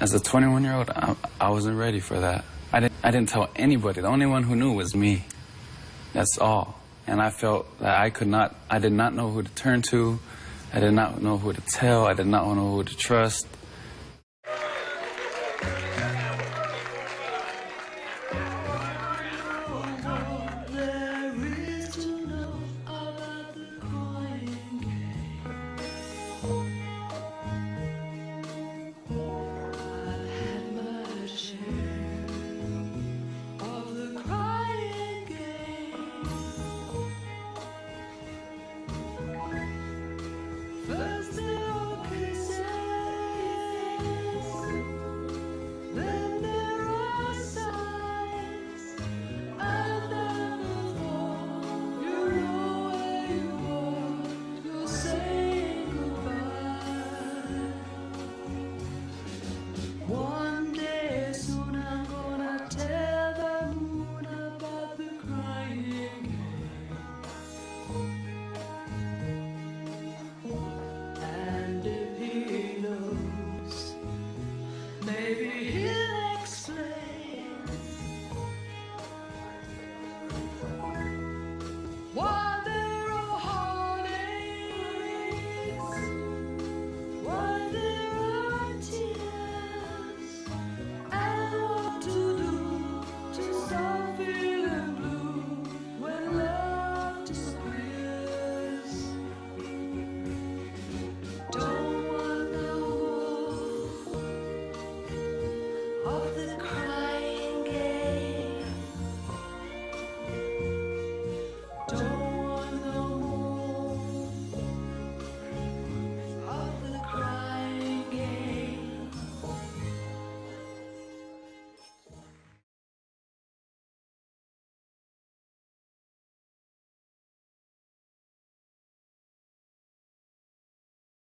As a 21-year-old, I wasn't ready for that. I didn't tell anybody. The only one who knew was me. That's all. And I felt that I did not know who to turn to. I did not know who to tell. I did not know who to trust. Of the